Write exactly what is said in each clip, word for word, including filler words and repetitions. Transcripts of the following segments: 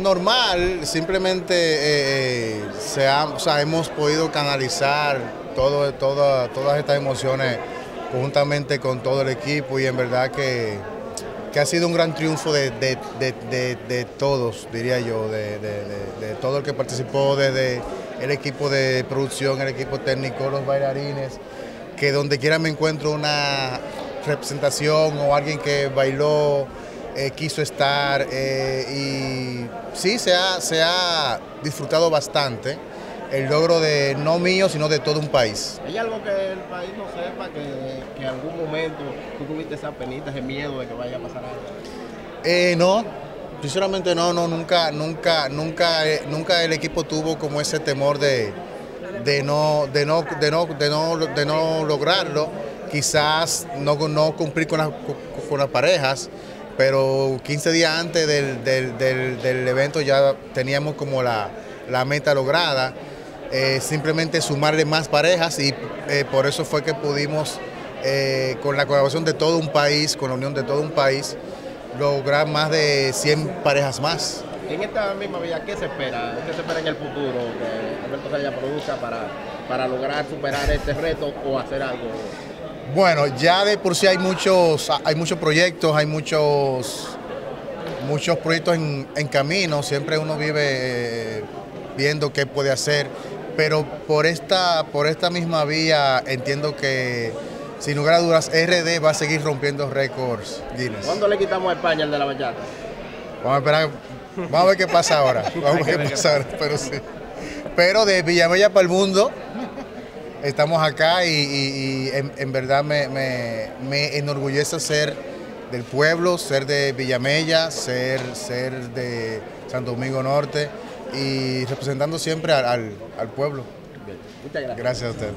normal, simplemente eh, se ha, o sea, hemos podido canalizar todo, todo, todas estas emociones conjuntamente con todo el equipo y en verdad que, que ha sido un gran triunfo de, de, de, de, de todos, diría yo, de, de, de, de todo el que participó, desde el equipo de producción, el equipo técnico, los bailarines, que donde quiera me encuentro una representación o alguien que bailó, eh, quiso estar eh, y sí, se ha, se ha disfrutado bastante el logro de no mío, sino de todo un país. ¿Hay algo que el país no sepa, que, que en algún momento tú tuviste esa penita, ese miedo de que vaya a pasar algo? Eh, no, sinceramente no, no, nunca, nunca, nunca, eh, nunca el equipo tuvo como ese temor de, de, no, de, no, de, no, de, no, de no lograrlo, quizás no, no cumplir con las, con las parejas, pero quince días antes del, del, del, del evento ya teníamos como la, la meta lograda. Eh, simplemente sumarle más parejas y eh, por eso fue que pudimos, eh, con la colaboración de todo un país, con la unión de todo un país, lograr más de cien parejas más. En esta misma villa, ¿qué se espera? ¿Qué se espera en el futuro que Alberto Zelaya produzca para, para lograr superar este reto o hacer algo? Bueno, ya de por sí hay muchos, hay muchos proyectos, hay muchos, muchos proyectos en, en camino, siempre uno vive eh, viendo qué puede hacer. Pero por esta, por esta misma vía entiendo que, sin lugar a dudas, R D va a seguir rompiendo récords Guinness. ¿Cuándo le quitamos a España el de la bachata? Vamos a esperar, vamos a ver qué pasa ahora. Vamos a ver qué pasa ahora, pero sí. Pero de Villamella para el mundo, estamos acá y, y, y en, en verdad me, me, me enorgullece ser del pueblo, ser de Villamella, ser, ser de Santo Domingo Norte, y representando siempre al, al, al pueblo. Bien. Muchas gracias. Gracias a usted.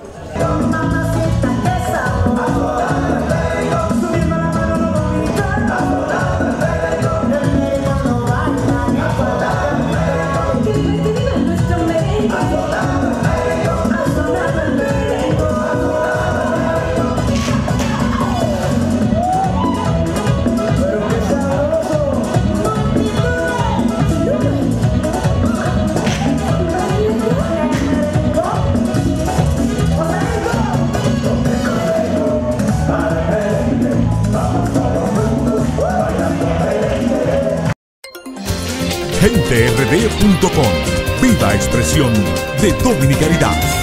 gente r d punto com, viva expresión de dominicanidad.